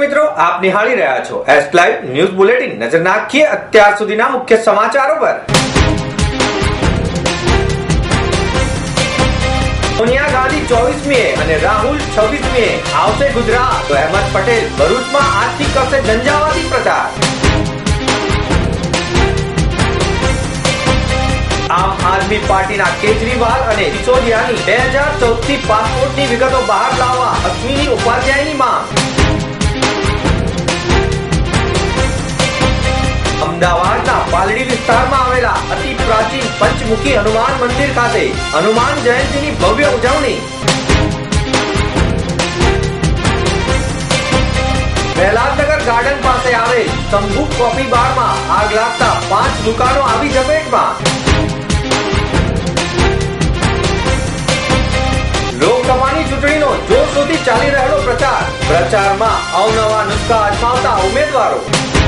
મિત્રો, આપ નિહાળી રહ્યા છો એસ લાઈવ ન્યૂઝ બુલેટિન। નજર નાખીએ અત્યાર સુધીના મુખ્ય સમાચારો પર। સોનિયા ગાંધી 24મીએ અને રાહુલ 26મીએ આવશે ગુજરાત, તો અહેમદ પટેલ ભરૂચમાં આજથી કરશે ઝંઝાવાતી પ્રચાર। આમ આદમી પાર્ટીના કેજરીવાલ અને સિસોદિયાની 2014થી પાસપોર્ટની વિગતો બહાર લાવવા અશ્વિની ઉપાધ્યાયની માંગ। અમદાવાદના પાલડી વિસ્તારમાં આવેલા અતિ પ્રાચીન પંચમુખી હનુમાન મંદિર ખાતે હનુમાન જયંતીની ભવ્ય ઉજવણી। પ્રહલાદનગર ગાર્ડન પાસે આવેલ શંભુ કોફી બારમાં આગ લાગતા 5 દુકાનો આવી ઝપેટમાં। લોકસભાની ચૂંટણીનો જોરશોરથી ચાલી રહેલો પ્રચારમાં અવનવા નુસ્ખા અજમાવતા ઉમેદવારો।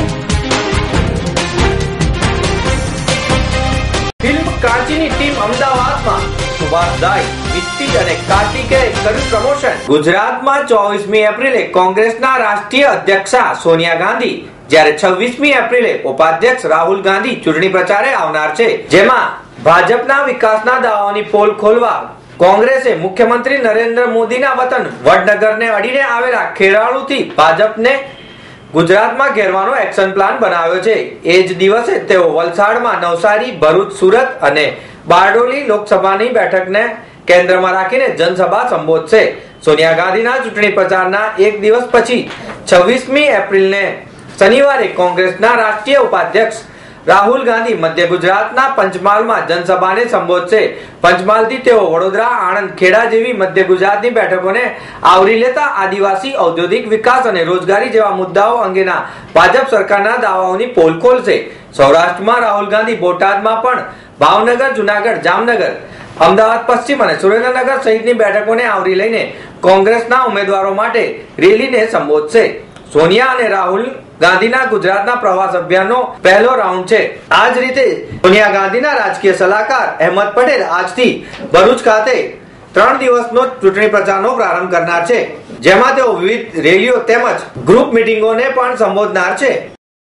ફિલ્મ કાંચીની ટીમ અમદાવાદમાં, સુભાષદાઈ, મિત્તી અને કાર્તિકે કર્યું પ્રમોશન। ગુજરાતમાં 24મી એપ્રિલે કોંગ્રેસના રાષ્ટ્રીય અધ્યક્ષા સોનિયા ગાંધી, જ્યારે 26મી એપ્રિલે ઉપાધ્યક્ષ રાહુલ ગાંધી ચૂંટણી પ્રચારે આવનાર છે, જેમાં ભાજપના વિકાસના દાવાઓની પોલ ખોલવા કોંગ્રેસે મુખ્યમંત્રી નરેન્દ્ર મોદીના વતન વડનગરને અડીને આવેલા ખેરાલુથી ભાજપને ગુજરાતમાં ઘેરવાનો એક્શન પ્લાન બનાવ્યો છે। એ જ દિવસે તેઓ વલસાડમાં નવસારી, ભરૂચ, સુરત અને બારડોલી લોકસભાની બેઠકને કેન્દ્રમાં રાખીને જનસભા સંબોધશે। સોનિયા ગાંધીના ચૂંટણી પ્રચારના એક દિવસ પછી 26મી એપ્રિલને શનિવારે કોંગ્રેસના રાષ્ટ્રીય ઉપાધ્યક્ષ રાહુલ ગાંધી મધ્ય ગુજરાતના પંચમહાલમાં જનસભાને સંબોધશે। પંચમહાલથી તેઓ વડોદરા, આણંદ, ખેડા જેવી મધ્ય ગુજરાતની બેઠકોને આવરી લેતા આદિવાસી ઔદ્યોગિક વિકાસ અને રોજગારી જેવા મુદ્દાઓ અંગેના ભાજપ સરકારના દાવાઓની પોલ ખોલશે। સૌરાષ્ટ્રમાં રાહુલ ગાંધી બોટાદમાં પણ ભાવનગર, જુનાગઢ, જામનગર, અમદાવાદ પશ્ચિમ અને સુરેન્દ્રનગર સહિતની બેઠકોને આવરી લઈને કોંગ્રેસના ઉમેદવારો માટે રેલીને સંબોધશે। સોનિયા અને રાહુલ ગાંધીના ગુજરાતના પ્રવાસ અભિયાનનો પહેલો રાઉન્ડ છે। આ જ રીતે સોનિયા ગાંધીના રાજકીય સલાહકાર અહેમદ પટેલ આજથી ભરૂચ ખાતે 3 દિવસનો ચૂંટણી પ્રચારનો પ્રારંભ કરનાર છે, જેમાં તેઓ વિવિધ રેલીઓ તેમજ ગ્રુપ મીટિંગોને પણ સંબોધનાર છે।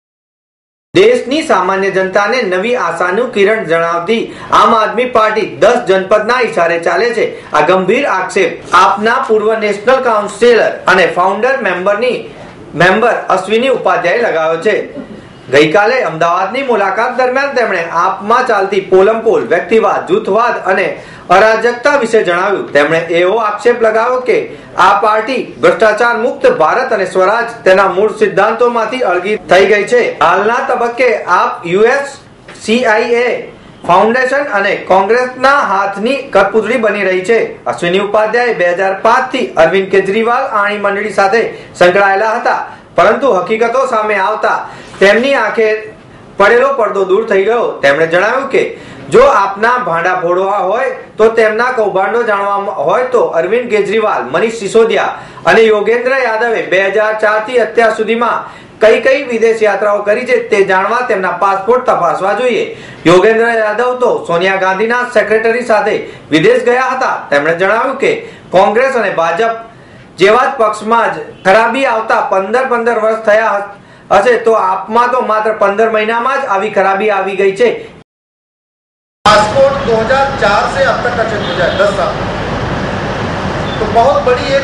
દેશની સામાન્ય જનતાને નવી આશાનું કિરણ જણાવતી આમ આદમી પાર્ટી 10 જનપદના ઇશારે ચાલે છે। આ ગંભીર આક્ષેપ આપના પૂર્વ નેશનલ કાઉન્સિલર અને ફાઉન્ડર મેમ્બર અશ્વિની ઉપાધ્યાય લગાવ્યો છે। ગઈકાલે અમદાવાદની મુલાકાત દરમિયાન તેમણે આપમાં ચાલતી પોલમપોલ, વ્યક્તિવાદ, જૂથવાદ અને અરાજકતા વિશે જણાવ્યું। તેમણે એવો આક્ષેપ લગાવ્યો કે આ પાર્ટી ભ્રષ્ટાચાર મુક્ત ભારત અને સ્વરાજ તેના મૂળ સિદ્ધાંતોમાંથી અળગી થઈ ગઈ છે। હાલના તબક્કે આપ CIA ફાઉન્ડેશન અને કોંગ્રેસના હાથની કઠપૂતળી બની રહી છે। અશ્વિની ઉપાધ્યાય 2005થી અરવિંદ કેજરીવાલ આણી મંડળી સાથે સંકળાયેલા હતા, પરંતુ હકીકતો સામે આવતા તેમની આંખે પડેલો પડદો દૂર થઈ ગયો। તેમણે જણાવ્યું કે જો આપના ભાંડા ફોડવા હોય તો તેમના કૌભાંડો જાણવા હોય તો અરવિંદ કેજરીવાલ, મનીષ સિસોદિયા અને યોગેન્દ્ર યાદવે 2004થી અત્યાર સુધીમાં કઈ વિદેશ યાત્રાઓ કરી છે તે જાણવા તેમના પાસપોર્ટ તપાસવા જોઈએ। યોગેન્દ્ર યાદવ તો સોનિયા ગાંધીના સેક્રેટરી સાથે વિદેશ ગયા હતા। તેમણે જણાવ્યું કે કોંગ્રેસ અને ભાજપ જેવા જ પક્ષમાં જ ખરાબી આવતા 15 વર્ષ થયા હશે, તો આપમાં તો માત્ર 15 મહિનામાં જ આવી ખરાબી આવી ગઈ છે। पासपोर्ट 2004 से अब तक का चेक हो जाए 10 साल, तो बहुत बड़ी एक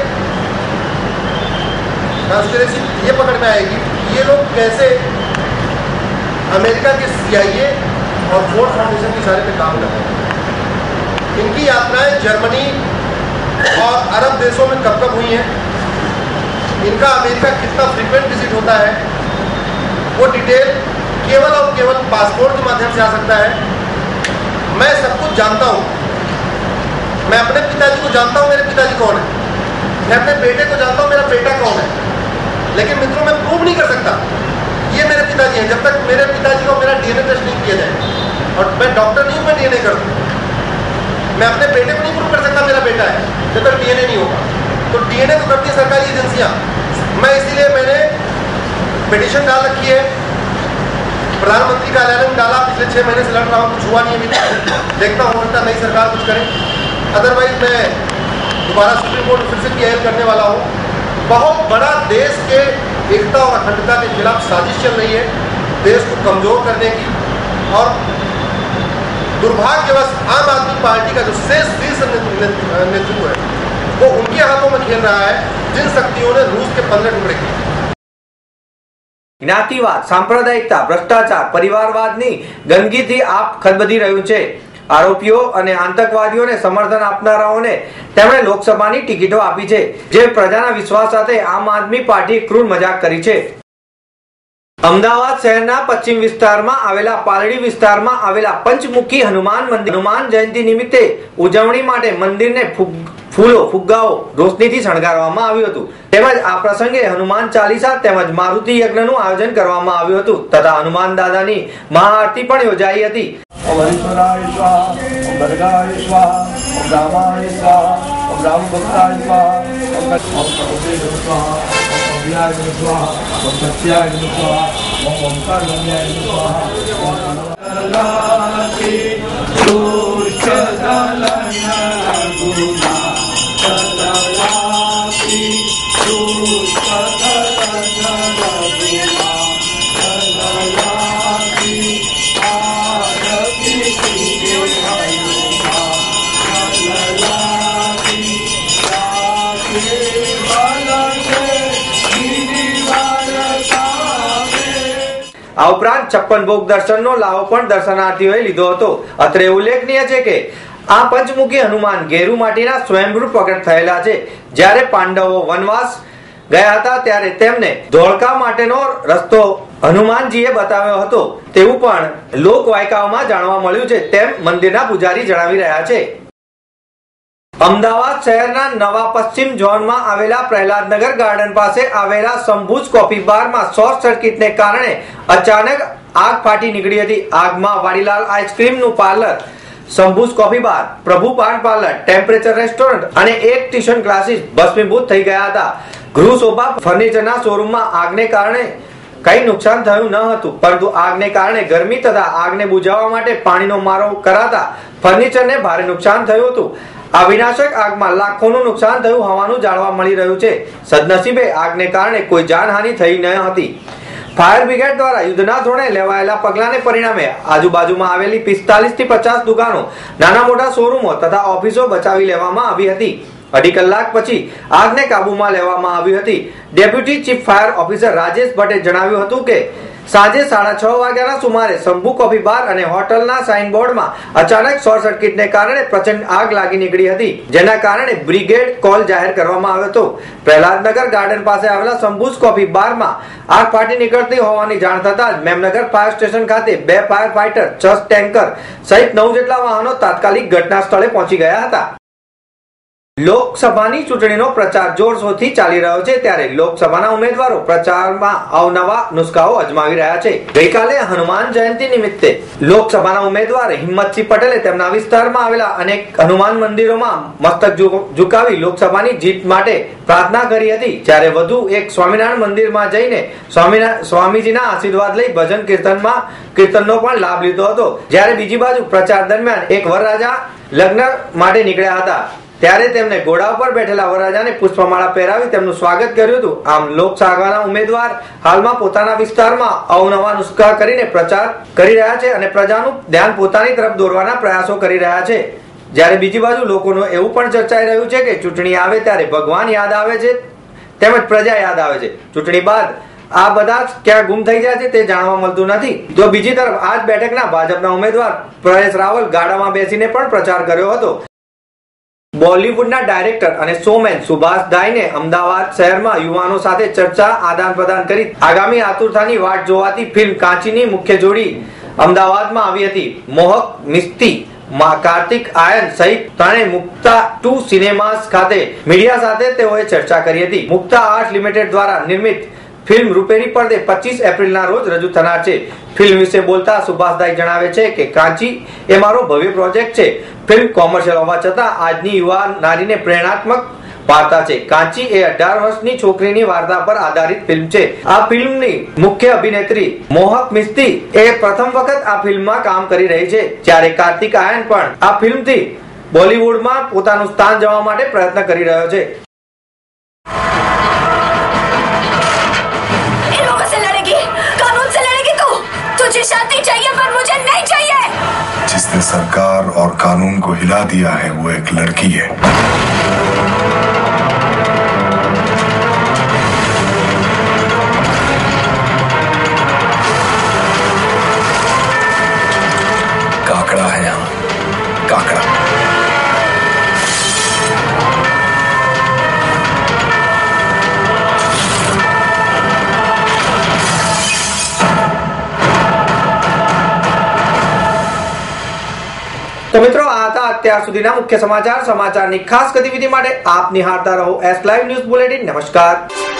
कंस्पिरेसी ये पकड़ में आएगी। ये लोग कैसे अमेरिका के CIA और फोर्ड फाउंडेशन के इशारे पे काम कर रहे हैं। इनकी यात्राएं जर्मनी और अरब देशों में कब हुई हैं, इनका अमेरिका कितना फ्रीक्वेंट विजिट होता है, वो डिटेल केवल और केवल पासपोर्ट के माध्यम से आ सकता है। मैं सब कुछ जानता हूँ, मैं अपने पिताजी को जानता हूँ, मेरे पिताजी कौन है, मैं अपने बेटे को जानता हूँ, मेरा बेटा कौन है, लेकिन मित्रों मैं प्रूव नहीं कर सकता ये मेरे पिताजी हैं जब तक मेरे पिताजी को मेरा DNA टेस्ट नहीं किया जाए। और मैं डॉक्टर नहीं हूँ, मैं DNA कर दूँ। मैं अपने बेटे को नहीं प्रूव कर सकता मेरा बेटा है जब तक DNA नहीं होगा। तो DNA तो करती है सरकारी एजेंसियाँ। मैं इसीलिए मैंने पिटीशन डाल रखी है, प्रधानमंत्री कार्यालय में डाला। पिछले 6 महीने से लड़ रहा हूँ, कुछ हुआ नहीं अभी तक। देखता हूँ लगता नई सरकार कुछ करे, अदरवाइज मैं दोबारा सुप्रीम कोर्ट फिर से PIL करने वाला हूँ। बहुत बड़ा देश के एकता और अखंडता के खिलाफ साजिश चल रही है, देश को कमजोर करने की। और दुर्भाग्यवश आम आदमी पार्टी का जो शीर्ष नेतृत्व है वो उनके हाथों में खेल रहा है, जिन शक्तियों ने रूस के 15 टुकड़े किए। જ્ઞાતિવાદ, સાંપ્રદાયિકતા, ભ્રષ્ટાચાર, પરિવારવાદની ગંદકીથી આપ ખદબદી રહ્યું છે। આરોપીઓ અને આતંકવાદીઓને સમર્થન આપનારાઓને તેમણે લોકસભાની ટિકિટો આપી છે, જે પ્રજાના વિશ્વાસ સાથે આમ આદમી પાર્ટીએ ક્રૂર મજાક કરી છે। અમદાવાદ શહેરના પશ્ચિમ વિસ્તારમાં આવેલા પાલડી વિસ્તારમાં આવેલા પંચમુખી હનુમાન મંદિર હનુમાન જયંતિ નિમિત્તે ઉજવણી માટે મંદિરને ફૂલો, ફુગ્ગાઓ, રોશનીથી શણગારવામાં આવ્યું હતું। તેમજ આ પ્રસંગે હનુમાન ચાલીસા તેમજ મારુતિ યજ્ઞનું આયોજન કરવામાં આવ્યું હતું તથા હનુમાન દાદાની મહાઆરતી પણ યોજાઈ હતી। ओम हरीश्वराय स्वाहा, ओम भद्राय स्वाहा, ओम रामाय स्वाहा, ओम रामभक्ताय स्वाहा, ओम कपिलेय स्वाहा, ओम अभयाय स्वाहा, ओम सत्याय स्वाहा, ओम ओंकारमयाय स्वाहा, ओम अनलाति दुष्ट दलना गुना दललाति दुष्ट दलना गुना दललाति આ ઉપરાંત 56 ભોગ દર્શનનો લાભ પણ દર્શનાર્થીઓએ લીધો હતો। અત્રે ઉલ્લેખનીય છે કે આ પંચમુખી હનુમાન ગેરુ માટીના સ્વયંભૂ પ્રગટ થયેલા છે। જ્યારે પાંડવો વનવાસ ગયા હતા ત્યારે તેમને ધોળકા માટેનો રસ્તો હનુમાનજીએ બતાવ્યો હતો તેવું પણ લોકવાયકાઓમાં જાણવા મળ્યું છે, તેમ મંદિરના પૂજારી જણાવી રહ્યા છે। અમદાવાદ શહેરના નવા પશ્ચિમ ઝોનમાં આવેલા પ્રહલાદનગર ગાર્ડન પાસે આવેલા સંભુજ કોફી બારમાં શોર્ટ સર્કિટને કારણે અચાનક આગ ફાટી નીકળી હતી। આગમાં વાડીલાલ આઈસ્ક્રીમનું parlour, Sambhuj coffee bar, Prabhu paan parlour, temperature restaurant અને એક ટ્યુશન ક્લાસીસ ભસ્મીભૂત થઈ ગયા હતા। ગૃહ શોભા ફર્નિચરના શોરૂમમાં આગને કારણે કઈ નુકસાન થયું ન હતું, પરંતુ આગને કારણે ગરમી તથા આગને બુઝાવવા માટે પાણીનો મારો કરાતા ફર્નિચરને ભારે નુકસાન થયું હતું। આ વિનાશક આગમાં લાખોનું નુકસાન થયું હોવાનું જાણવા મળી રહ્યું છે। સદનસીબે આગને કારણે કોઈ જાનહાનિ થઈ ન હતી। ફાયર બ્રિગેડ દ્વારા યુદ્ધના ધોરણે લેવાયેલા પગલાને પરિણામે આજુબાજુમાં આવેલી 45 થી 50 દુકાનો, નાના મોટા શોરૂમો તથા ઓફિસો બચાવી લેવામાં આવી હતી। 2.5 કલાક પછી આગને કાબૂમાં લેવામાં આવી હતી। Deputy chief fire officer Rajesh ભટ્ટે જણાવ્યું હતું કે સાંજે 6:30 વાગ્યાના સુમારે શંભુ કોફી બાર અને હોટલના સાઇનબોર્ડમાં અચાનક શોર્ટ સર્કિટને કારણે પ્રચંડ આગ લાગી નીકળી હતી, જેના કારણે બ્રિગેડ કોલ જાહેર કરવામાં આવ્યો હતો। પ્રહલાદનગર ગાર્ડન પાસે આવેલા સંભુજ કોફી બારમાં આગ ફાટી નીકળતી હોવાની જાણ થતાં જ મેમનગર ફાયર સ્ટેશન ખાતે 2 ફાયર ફાઇટર, 6 ટેન્કર સહિત 9 જેટલા વાહનો તાત્કાલિક ઘટના સ્થળે પહોંચી ગયા હતા। લોકસભાની ચૂંટણીનો પ્રચાર જોરશોરથી ચાલી રહ્યો છે, ત્યારે લોકસભાના ઉમેદવારો પ્રચારમાં અવનવા નુસ્ખાઓ અજમાવી રહ્યા છે। ગઈકાલે હનુમાન જયંતિ નિમિત્તે લોકસભાના ઉમેદવાર હિંમતસિંહ પટેલે તેમના વિસ્તારમાં આવેલા અનેક હનુમાન મંદિરોમાં મસ્તક ઝુકાવી લોકસભાની જીત માટે પ્રાર્થના કરી હતી। જ્યારે વધુ એક સ્વામિનારાયણ મંદિરમાં જઈને સ્વામીજીના આશીર્વાદ લઈ ભજન કીર્તનનો પણ લાભ લીધો હતો। જ્યારે બીજી બાજુ પ્રચાર દરમિયાન એક વરરાજા લગ્ન માટે નીકળ્યા હતા, ત્યારે તેમને ઘોડા ઉપર બેઠેલા વરરાજાને પુષ્પમાળા પહેરાવી તેમનું સ્વાગત કર્યું હતું। આમ લોકસભાના ઉમેદવાર હાલમાં પોતાના વિસ્તારમાં અવનવા નુસ્ખા કરીને પ્રચાર કરી રહ્યા છે અને પ્રજાનું ધ્યાન પોતાની તરફ દોરવાના પ્રયાસો કરી રહ્યા છે। જ્યારે બીજી બાજુ લોકોનું એવું પણ ચર્ચાઈ રહ્યું છે કે ચૂંટણી આવે ત્યારે ભગવાન યાદ આવે છે તેમજ પ્રજા યાદ આવે છે, ચૂંટણી બાદ આ બધા ક્યાં ગુમ થઈ જાય છે તે જાણવા મળતું નથી। તો બીજી તરફ આ જ બેઠકના ભાજપના ઉમેદવાર પરેશ રાવલ ગાડામાં બેસીને પણ પ્રચાર કર્યો હતો। બોલિવૂડના ડાયરેક્ટર અને શોમેન સુભાષ દાઈને અમદાવાદ શહેરમાં યુવાનો સાથે ચર્ચા આદાન પ્રદાન કરી આગામી આતુરતાની વાટ જોવાતી ફિલ્મ કાંચીની મુખ્ય જોડી અમદાવાદમાં આવી હતી। મોહક મિસ્તી કાર્તિક આયન સહિત ત્રણેય મુક્તા 2 સિનેમાસ ખાતે મીડિયા સાથે તેઓએ ચર્ચા કરી હતી। મુક્તા આર્ટ લિમિટેડ દ્વારા નિર્મિત ફિલ્મ રૂપેરી પડદે 25 એપ્રિલના રોજ રજૂ થનાર છે। ફિલ્મ વિશે બોલતા સુભાષદાઈ જણાવે છે કે કાંચી એ મારો ભવ્ય પ્રોજેક્ટ છે। ફિલ્મ કોમર્શિયલ હોવા છતાં આજની યુવા નારીને પ્રેરણાત્મક વાર્તા છે। કાંચી એ 18 વર્ષની છોકરીની વાર્તા પર આધારિત ફિલ્મ છે। આ ફિલ્મની મુખ્ય અભિનેત્રી મોહક મિસ્તી એ પ્રથમ વખત આ ફિલ્મમાં કામ કરી રહી છે, જ્યારે કાર્તિક આયન પણ આ ફિલ્મથી બોલિવૂડમાં પોતાનું સ્થાન જવા માટે પ્રયત્ન કરી રહ્યો છે। कानून को हिला दिया है वो एक लड़की है। काकड़ा है यहाँ, काकड़ा। તો મિત્રો આ હતા અત્યાર સુધીના મુખ્ય સમાચારની ખાસ ગતિવિધિ માટે આપ નિહાળતા રહો એસ લાઈવ ન્યૂઝ બુલેટિન। નમસ્કાર।